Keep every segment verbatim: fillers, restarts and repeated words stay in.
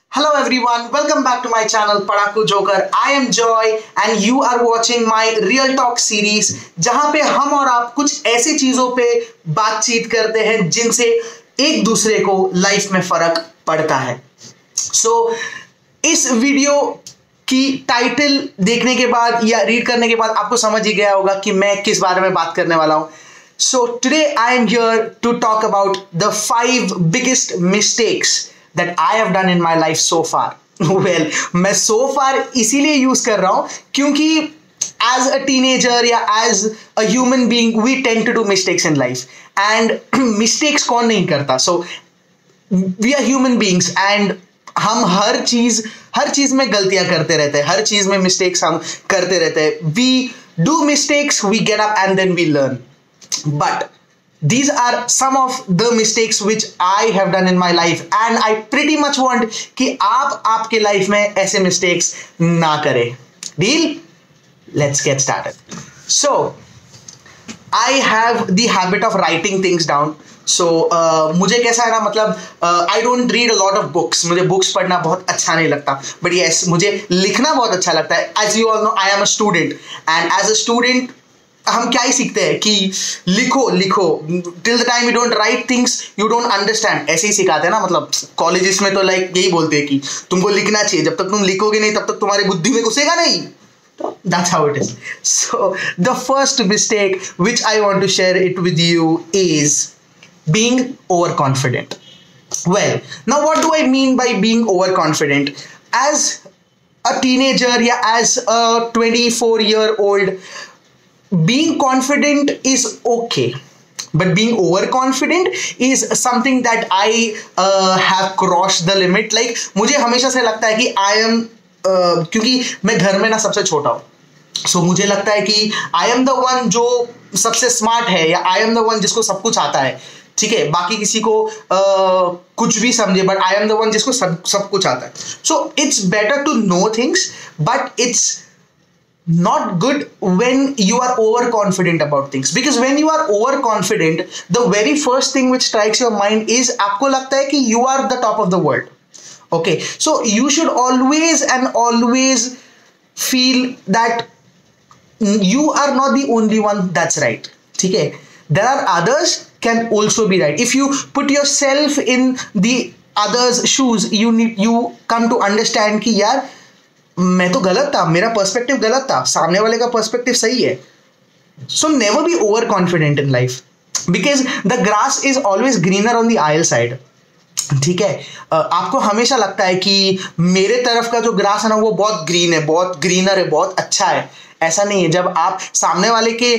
Hello everyone, welcome back to my channel Padaku Joker. I am Joy and you are watching my Real Talk series जहां पे हम और आप कुछ ऐसी चीजों पे बातचीत करते हैं जिनसे एक दूसरे को लाइफ में फर्क पड़ता है. सो so, इस वीडियो की टाइटल देखने के बाद या रीड करने के बाद आपको समझ ही गया होगा कि मैं किस बारे में बात करने वाला हूं. So today I am here to talk about the five biggest mistakes that I have done in my life so far. Well, मैं so far इसीलिए यूज कर रहा हूं क्योंकि as a teenager या as a human being we tend to do mistakes in life and mistakes कौन नहीं करता. So we are human beings and हम हर चीज हर चीज में गलतियां करते रहते हैं, हर चीज में मिस्टेक्स हम करते रहते हैं. We do mistakes, we get up and then we learn. But these are some of the mistakes which I have done in my life and I pretty much want कि आप आपके लाइफ में ऐसे mistakes ना करें. Deal? Let's get started. So I have the habit of writing things down. So uh, मुझे कैसा है ना, मतलब uh, I don't read a lot of books. मुझे books पढ़ना बहुत अच्छा नहीं लगता. But yes, मुझे लिखना बहुत अच्छा लगता है. As you all know, I am a student and as a student हम क्या ही सीखते हैं कि लिखो लिखो till the time you don't write things you don't understand. ऐसे ही सिखाते हैं ना, मतलब कॉलेजेस में तो लाइक यही बोलते हैं कि तुमको लिखना चाहिए, जब तक तुम लिखोगे नहीं तब तक तुम्हारी बुद्धि में घुसेगा नहीं. तो that's how it is. So the first mistake which I want to share it with you is being overconfident. Well, now what do I mean by being overconfident? As a teenager या as a twenty-four year old, being confident is okay, but being overconfident is something that I uh, have crossed the limit. Like मुझे हमेशा से लगता है कि I am uh, क्योंकि मैं घर में ना सबसे छोटा हूँ, so मुझे लगता है कि I am the one जो सबसे स्मार्ट है या I am the one जिसको सब कुछ आता है. ठीक है, बाकी किसी को uh, कुछ भी समझे, but I am the one जिसको सब सब कुछ आता है. So it's better to know things, but it's not good when you are overconfident about things, because when you are overconfident the very first thing which strikes your mind is आपको लगता है कि you are the top of the world. Okay, so you should always and always feel that you are not the only one that's right. ठीक है, there are others can also be right. If you put yourself in the others shoes, you need you come to understand कि यार मैं तो गलत था, मेरा perspective गलत था, सामने वाले का पर्सपेक्टिव सही है. So never be over confident in life because the grass is always greener on the other side. ठीक है, आपको हमेशा लगता है कि मेरे तरफ का जो ग्रास है ना वो बहुत ग्रीन है, बहुत ग्रीनर है, बहुत अच्छा है. ऐसा नहीं है. जब आप सामने वाले के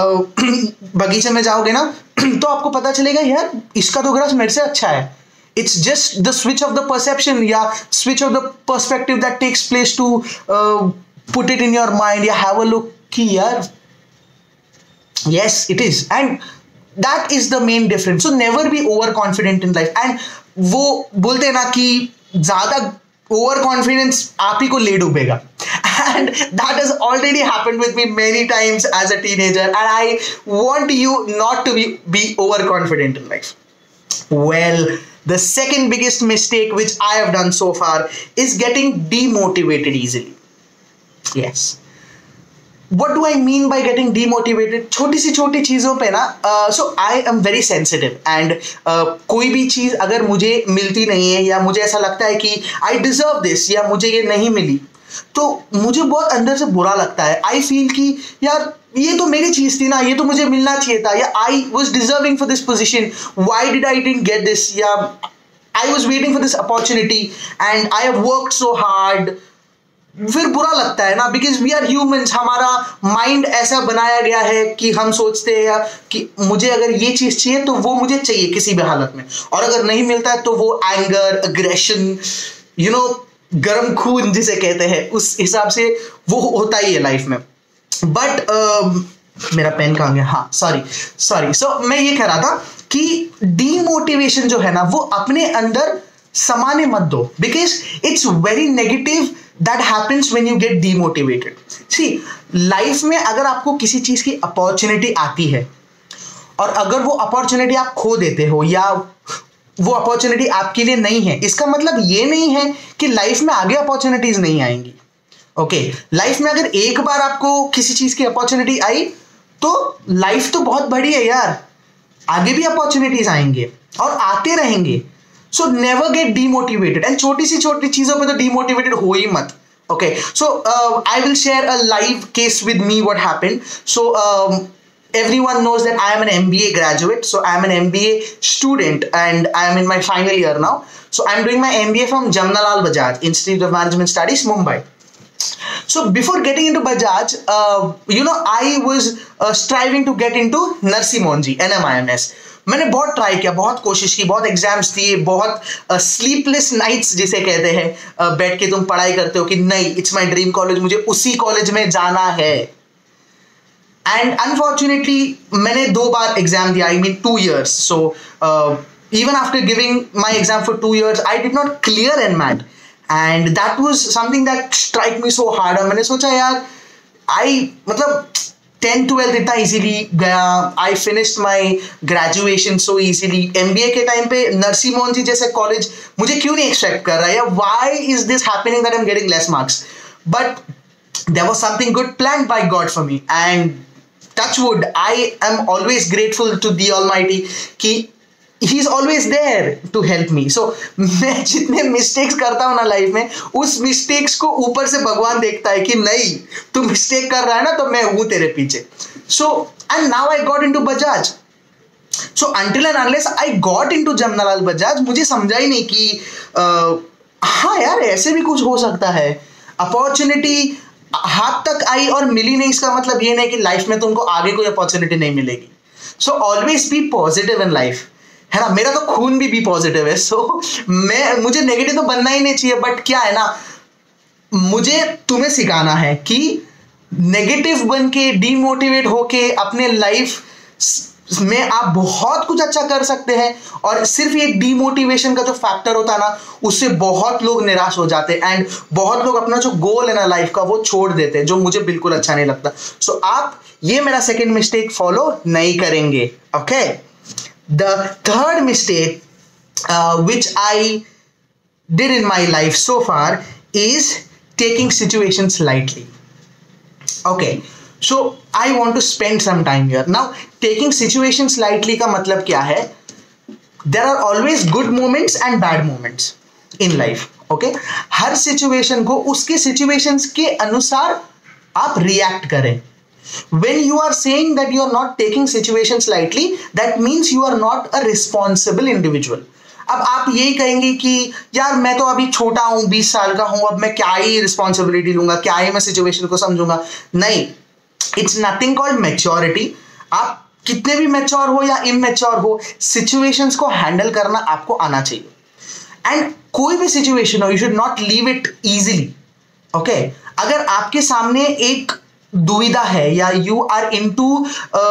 बगीचे में जाओगे ना तो आपको पता चलेगा यार इसका तो ग्रास मेरे से अच्छा है. It's just the switch of the perception, yeah, switch of the perspective that takes place to uh, put it in your mind. Yeah, have a look. Ki yaar, yes, it is, and that is the main difference. So never be overconfident in life. And वो बोलते हैं ना कि ज़्यादा overconfidence आप ही को ले डूबेगा. And that has already happened with me many times as a teenager. And I want you not to be be overconfident in life. Well, the second biggest mistake which I have done so far is getting demotivated easily. Yes. What do I mean by getting demotivated? छोटी सी छोटी चीज़ों पे ना, uh, so I am very sensitive and uh, कोई भी चीज़ अगर मुझे मिलती नहीं है या मुझे ऐसा लगता है कि I deserve this या मुझे ये नहीं मिली तो मुझे बहुत अंदर से बुरा लगता है. आई फील कि यार ये तो मेरी चीज थी ना, ये तो मुझे मिलना चाहिए था, या I was deserving for this position, why did I didn't get this, या I was waiting for this opportunity and I have worked so hard. फिर बुरा लगता है ना, बिकॉज वी आर ह्यूमंस. हमारा माइंड ऐसा बनाया गया है कि हम सोचते हैं कि मुझे अगर ये चीज चाहिए तो वो मुझे चाहिए किसी भी हालत में, और अगर नहीं मिलता है तो वो एंगर, अग्रेशन, यू नो, गरम खून जिसे कहते हैं, उस हिसाब से वो होता ही है लाइफ में. बट uh, मेरा पेन कहाँ गया? हाँ, सॉरी सॉरी सो मैं ये कह रहा था कि डीमोटिवेशन जो है ना वो अपने अंदर समाने मत दो, because it's very negative that happens when you get demotivated. See, life में अगर आपको किसी चीज की अपॉर्चुनिटी आती है और अगर वो अपॉर्चुनिटी आप खो देते हो या वो अपॉर्चुनिटी आपके लिए नहीं है, इसका मतलब ये नहीं है कि लाइफ में आगे अपॉर्चुनिटीज नहीं आएंगी। ओके, लाइफ में अगर एक बार आपको किसी चीज की अपॉर्चुनिटी आई तो लाइफ तो बहुत बड़ी है यार, आगे भी अपॉर्चुनिटीज आएंगे और आते रहेंगे। So never get demotivated, and छोटी सी छोटी चीजों पे तो डीमोटिवेटेड हो ही मत। Okay, so I will share a live case with me what happened. So everyone knows that I am an M B A graduate, so I am an M B A student and I am in my final year now. So I am doing my M B A from Jamnalal Bajaj Institute of Management Studies, Mumbai. So before getting into Bajaj, uh, you know, I was uh, striving to get into Narsi Monji, N M I M S. मैंने बहुत try किया, बहुत कोशिश की, बहुत exams दिए, बहुत sleepless uh, nights जिसे कहते हैं, uh, बैठ के तुम पढ़ाई करते हो कि नहीं इट्स माय ड्रीम कॉलेज, मुझे उसी कॉलेज में जाना है। एंड अनफॉर्चुनेटली मैंने दो बार एग्जाम दिया, I mean two years. So even after giving my exam for two years I did not clear an MAT, and that was something that strike me so hard. मैंने सोचा यार आई मतलब tenth twelfth इतना easily गया, I finished my graduation so easily. MBA के time पे नरसी मोहन जी जैसे college मुझे क्यों नहीं एक्सपेक्ट कर रहा है, why is this happening that I am getting less marks? But there was something good planned by God for me, and touchwood, I am always grateful to the Almighty कि he is always there to help me. So मैं जितने mistakes करता हूँ ना life में, उस mistakes को ऊपर से भगवान देखता है कि नहीं तू mistake कर रहा है ना, तो मैं हूँ तेरे पीछे। So and now I got into Bajaj. So until and unless I got into Jamnalal Bajaj, मुझे समझा ही नहीं कि uh, हाँ यार ऐसे भी कुछ हो सकता है। अपॉर्चुनिटी हाथ तक आई और मिली नहीं, इसका मतलब ये नहीं कि लाइफ में तुमको आगे कोई अपॉर्चुनिटी नहीं मिलेगी। So always be positive in life, है ना। मेरा तो खून भी बी पॉजिटिव है, सो so, मैं मुझे नेगेटिव तो बनना ही नहीं चाहिए। बट क्या है ना, मुझे तुम्हें सिखाना है कि नेगेटिव बन के डीमोटिवेट होके अपने लाइफ में आप बहुत कुछ अच्छा कर सकते हैं, और सिर्फ ये डीमोटिवेशन का जो फैक्टर होता है ना, उससे बहुत लोग निराश हो जाते हैं, एंड बहुत लोग अपना जो गोल है ना लाइफ का वो छोड़ देते हैं, जो मुझे बिल्कुल अच्छा नहीं लगता। सो so, आप ये मेरा सेकंड मिस्टेक फॉलो नहीं करेंगे। Okay, the third mistake which I did in my life so far is taking situations lightly. Okay, so I want to spend some time here. Now taking situations lightly का मतलब क्या है? There are always good moments and bad moments in life. Okay? Her situation को उसके situations के अनुसार आप react करें। When you are saying that you are not taking situations lightly, that means you are not a responsible individual. अब आप यही कहेंगे कि यार मैं तो अभी छोटा हूं, बीस साल का हूं, अब मैं क्या ही रिस्पॉन्सिबिलिटी लूंगा, क्या ही मैं सिचुएशन को समझूंगा। नहीं, इट्स नथिंग कॉल्ड मैच्योरिटी। आप कितने भी मैच्योर हो या इमैच्योर हो, सिचुएशंस को हैंडल करना आपको आना चाहिए। एंड कोई भी सिचुएशन हो, you should not leave it easily. Okay, अगर आपके सामने एक दुविधा है या यू आर इनटू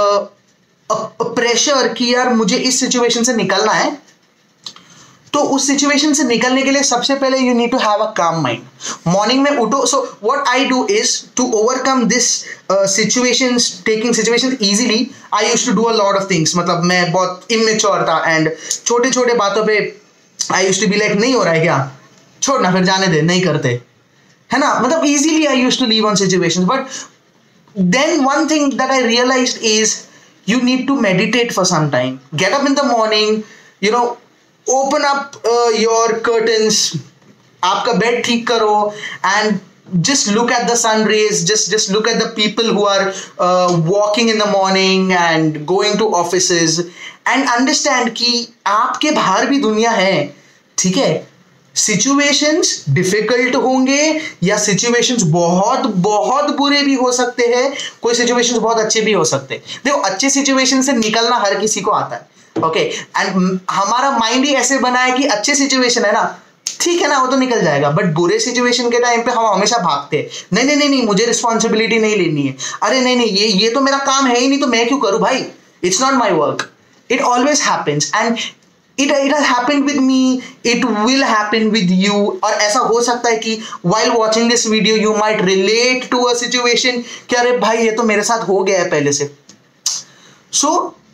प्रेशर कि यार मुझे इस सिचुएशन से निकलना है, तो उस सिचुएशन से निकलने के लिए सबसे पहले you need to have a calm mind. Morning में उठो। So what I do is to overcome this situations, taking situations easily, I used to do a lot of things. मतलब मैं बहुत इमेच्योर था, एंड छोटे छोटे बातों पे I used to be like नहीं हो रहा है क्या, छोड़ ना, फिर जाने दे, नहीं करते, है ना। मतलब easily I used to leave on situations. But then one thing that I realised is you need to meditate for some time. Get up in the morning, you know, open up uh, your curtains, आपका bed ठीक करो, and just look at the sun rays, just just look at the people who are uh, walking in the morning and going to offices, and understand कि आपके बाहर भी दुनिया है, ठीक है। सिचुएशंस डिफिकल्ट होंगे या सिचुएशंस बहुत बहुत बुरे भी हो सकते हैं, कोई सिचुएशंस बहुत अच्छे भी हो सकते हैं। देखो, अच्छे सिचुएशन से निकलना हर किसी को आता है, ओके। एंड हमारा माइंड ही ऐसे बना है कि अच्छे सिचुएशन है ना, ठीक है ना, वो तो निकल जाएगा। बट बुरे सिचुएशन के टाइम पे हम हमेशा भागते हैं, नहीं नहीं नहीं नहीं मुझे रिस्पॉन्सिबिलिटी नहीं लेनी है, अरे नहीं नहीं ये ये तो मेरा काम है ही नहीं, तो मैं क्यों करूं भाई, it's not my work. It always happens, and It, it has happened with me, it will happen with you। और ऐसा हो सकता है कि while watching this video you might relate to a situation कि अरे भाई ये तो मेरे साथ हो गया है पहले से। So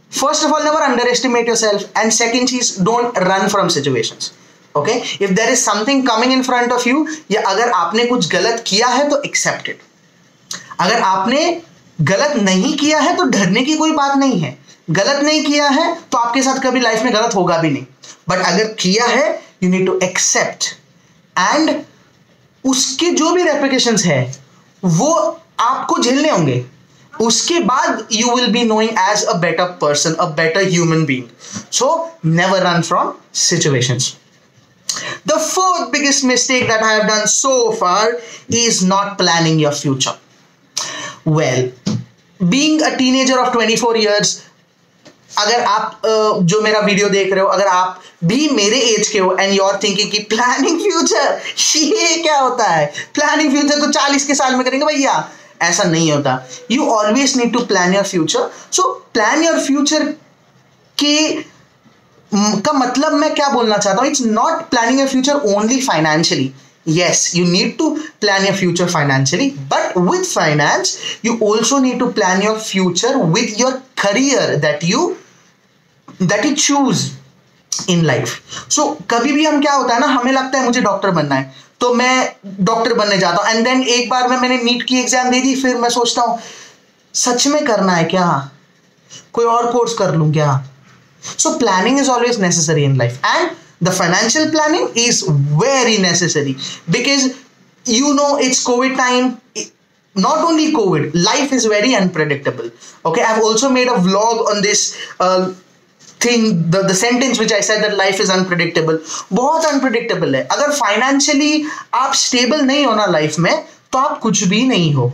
First of all, never underestimate yourself, and second चीज, don't run from situations. Okay, if there is something coming in front of you, या अगर आपने कुछ गलत किया है तो accept it. अगर आपने गलत नहीं किया है तो डरने की कोई बात नहीं है. गलत नहीं किया है तो आपके साथ कभी लाइफ में गलत होगा भी नहीं. बट अगर किया है, you need to accept, and उसके जो भी repercussions है वो आपको झेलने होंगे. उसके बाद you will be knowing as a better person, a better human being. So never run from situations. The fourth biggest mistake that I have done so far is not planning your future. Well, being a teenager of twenty-four years, अगर आप uh, जो मेरा video देख रहे हो, अगर आप भी मेरे एज के हो एंड यू आर थिंकिंग कि प्लानिंग फ्यूचर ये क्या होता है, प्लानिंग फ्यूचर तो चालीस के साल में करेंगे भैया, ऐसा नहीं होता. You always need to plan your future. So plan your future के का मतलब मैं क्या बोलना चाहता हूं, it's not planning your future only financially. Yes, you need to plan your future financially, but with finance, you also need to plan your future with your career that you that you choose in life. So कभी भी हम क्या होता है ना, हमें लगता है मुझे डॉक्टर बनना है तो मैं डॉक्टर बनने जाता हूँ, एंड देन एक बार में मैंने नीट की एग्जाम दे दी, फिर मैं सोचता हूँ सच में करना है क्या, कोई और कोर्स कर लूँ क्या. So planning is always necessary in life, and the financial planning is very necessary because you know it's COVID time. Not only COVID, life is very unpredictable. Okay, I've also made a vlog on this uh, thing, the, the sentence which I said that life is unpredictable. बहुत unpredictable है. अगर financially आप stable नहीं हो ना life में, तो आप कुछ भी नहीं हो.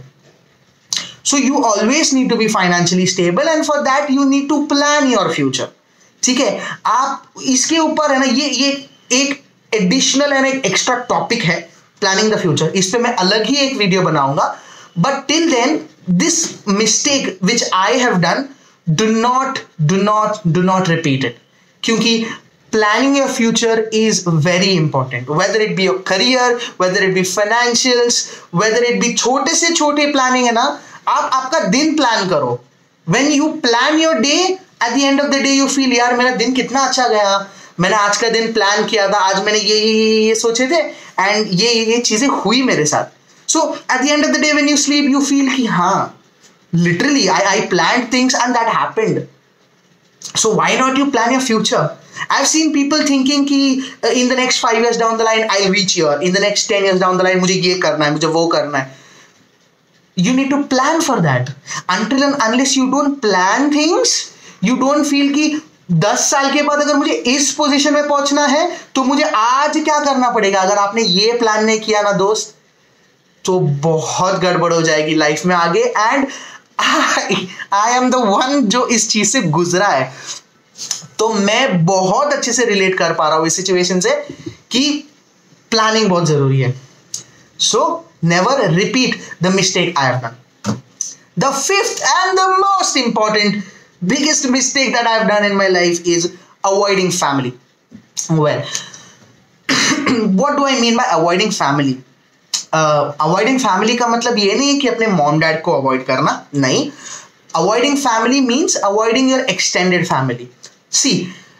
So you always need to be financially stable, and for that you need to plan your future. ठीक है, आप इसके ऊपर है ना, ये ये एक एडिशनल एंड एक एक्स्ट्रा टॉपिक है प्लानिंग द फ्यूचर. इस पे मैं अलग ही एक वीडियो बनाऊंगा. But till then, this mistake which I have done, do not do not do not repeat it, क्योंकि planning your future is very important. Whether it be your career, whether it be financials, whether it be छोटे से छोटे planning है ना, आप आपका दिन plan करो. When you plan your day, at the end of the day you feel यार मेरा दिन कितना अच्छा गया, मैंने आज का दिन प्लान किया था, आज मैंने ये ये ये सोचे थे एंड ये ये चीजें हुई मेरे साथ. सो at the end of the day when you sleep you feel कि हाँ literally I I planned things and that happened. So why not you plan your future? I've seen people thinking कि uh, in the next five years down the line I'll reach here, in the next ten years down the line मुझे ये करना है, मुझे वो करना है. You need to plan for that. Until and unless you don't plan things, you don't feel कि दस साल के बाद अगर मुझे इस पोजीशन में पहुंचना है तो मुझे आज क्या करना पड़ेगा. अगर आपने ये प्लान नहीं किया ना दोस्त, तो बहुत गड़बड़ हो जाएगी लाइफ में आगे. And I am the one जो इस चीज से गुजरा है, तो मैं बहुत अच्छे से रिलेट कर पा रहा हूं इस सिचुएशन से कि प्लानिंग बहुत जरूरी है. So never repeat the mistake I have done. The fifth and the most important biggest mistake that I've done in my life is avoiding family. Well, what do I mean by avoiding family? Uh, avoiding family का मतलब ये नहीं है कि अपने mom dad को avoid करना, नहीं. Avoiding family means avoiding your extended family. See,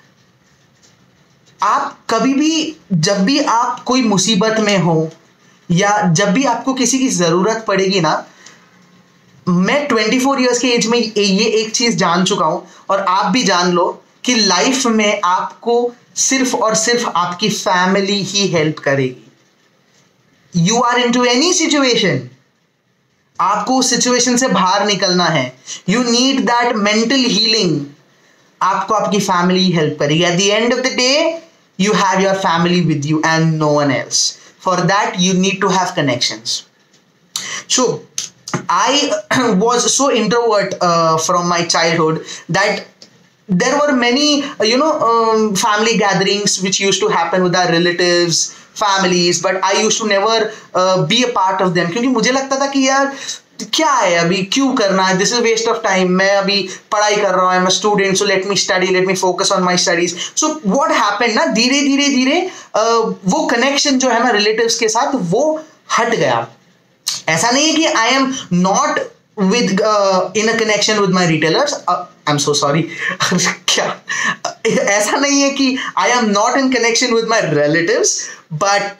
आप कभी भी जब भी आप कोई मुसीबत में हो या जब भी आपको किसी की जरूरत पड़ेगी ना, मैं चौबीस इयर्स के एज में ये एक चीज जान चुका हूं और आप भी जान लो कि लाइफ में आपको सिर्फ और सिर्फ आपकी फैमिली ही हेल्प करेगी. You are into any situation, आपको उस सिचुएशन से बाहर निकलना है, you need that mental healing, आपको आपकी फैमिली हेल्प करेगी. At the end of the day you have your family with you and no one else. For that you need to have connections. So I was so introvert uh, from my childhood that there were many uh, you know um, family gatherings which used to happen with our relatives, families, but I used to never uh, be a part of them क्योंकि मुझे लगता था कि यार क्या है अभी, क्यों करना है, this is waste of time, मैं अभी पढ़ाई कर रहा हूँ, I am a student, so let me study, let me focus on my studies. So what happened ना, धीरे धीरे धीरे वो कनेक्शन जो है ना रिलेटिव्स के साथ वो हट गया. ऐसा नहीं है कि I am not with uh, in a connection with my retailers, uh, I am so sorry. क्या ऐसा नहीं है कि I am not in connection with my relatives, but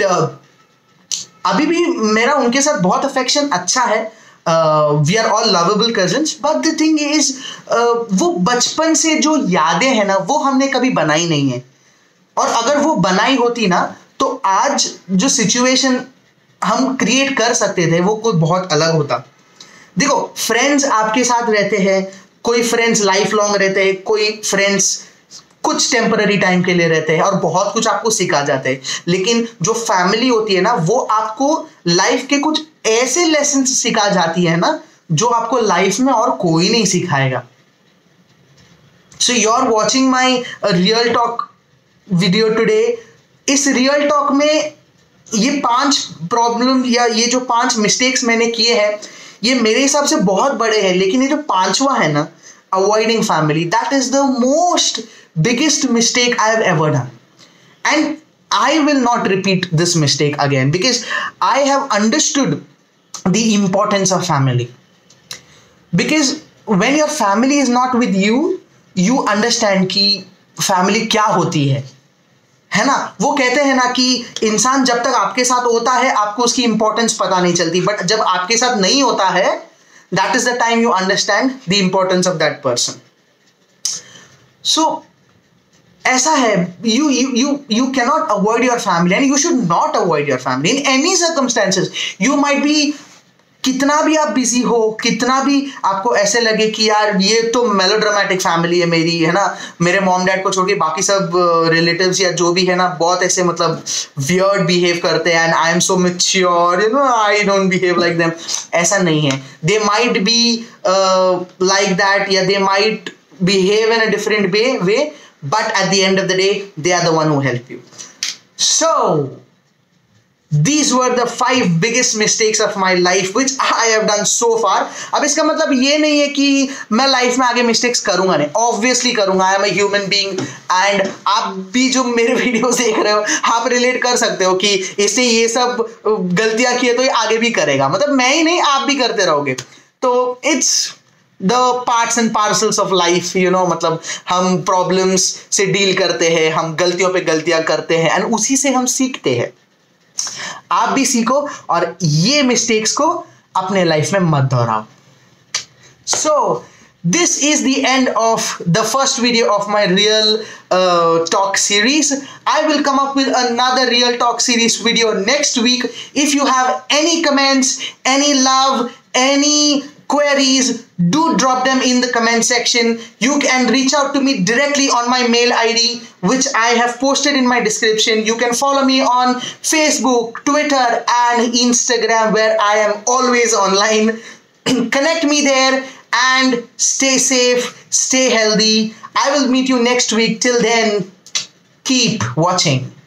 अभी भी मेरा उनके साथ बहुत अफेक्शन अच्छा है। We are all lovable cousins, but the thing is वो बचपन से जो यादें हैं ना वो हमने कभी बनाई नहीं है, और अगर वो बनाई होती ना तो आज जो सिचुएशन हम क्रिएट कर सकते थे वो कोई बहुत अलग होता। देखो, फ्रेंड्स आपके साथ रहते हैं, कोई फ्रेंड्स लाइफ लॉन्ग रहते हैं, कोई फ्रेंड्स कुछ टेम्पररी टाइम के लिए रहते हैं और बहुत कुछ आपको सिखा जाते हैं, लेकिन जो फैमिली होती है ना वो आपको लाइफ के कुछ ऐसे लेसन सिखा जाती है ना जो आपको लाइफ में और कोई नहीं सिखाएगा। So you are watching my real talk video today. इस रियल टॉक में ये पांच प्रॉब्लम या ये जो पांच मिस्टेक्स मैंने किए हैं ये मेरे हिसाब से बहुत बड़े हैं, लेकिन ये जो पांचवा है ना, avoiding family, that is the most biggest mistake I have ever done, and I will not repeat this mistake again because I have understood the importance of family. Because when your family is not with you, you understand कि family क्या होती है, है ना। वो कहते हैं ना कि इंसान जब तक आपके साथ होता है आपको उसकी इंपॉर्टेंस पता नहीं चलती, बट जब आपके साथ नहीं होता है that is the time you understand the importance of that person. So ऐसा है, you you you you cannot avoid your family and you should not avoid your family in any circumstances. You might be, कितना भी आप busy हो, कितना भी आपको ऐसे लगे कि यार ये तो मेलोड्रामेटिक फैमिली है मेरी, है ना, मेरे मॉम डैड को छोड़ के बाकी सब रिलेटिव्स या जो भी है ना बहुत ऐसे मतलब वियर्ड बिहेव करते हैं and I am so mature, you know, I don't behave like them. ऐसा नहीं है। They might be like that या they might behave in a different way way but at the end of the day they are the one who help you. So these were the five biggest mistakes of my life which I have done so far. अब इसका मतलब ये नहीं है कि मैं life में आगे मिस्टेक्स करूंगा नहीं, ऑब्वियसली करूंगा। I am a human being and आप भी जो मेरे वीडियोस देख रहे हो आप रिलेट कर सकते हो कि इसने ये सब गलतियां की है तो ये आगे भी करेगा, मतलब मैं ही नहीं आप भी करते रहोगे। तो it's the parts and parcels of life, you know, मतलब हम प्रॉब्लम्स से डील करते हैं, हम गलतियों पे गलतियां करते हैं एंड उसी से हम सीखते हैं। आप भी सीखो और ये मिस्टेक्स को अपने लाइफ में मत दोहराओ। सो this is the end of the first video of my real uh, talk series. I will come up with another real talk series video next week. If you have any comments, any love, any queries, do drop them in the comment section. You can reach out to me directly on my mail I D which I have posted in my description. You can follow me on Facebook, Twitter and Instagram where I am always online. Connect me there and stay safe, stay healthy. I will meet you next week. Till then, keep watching.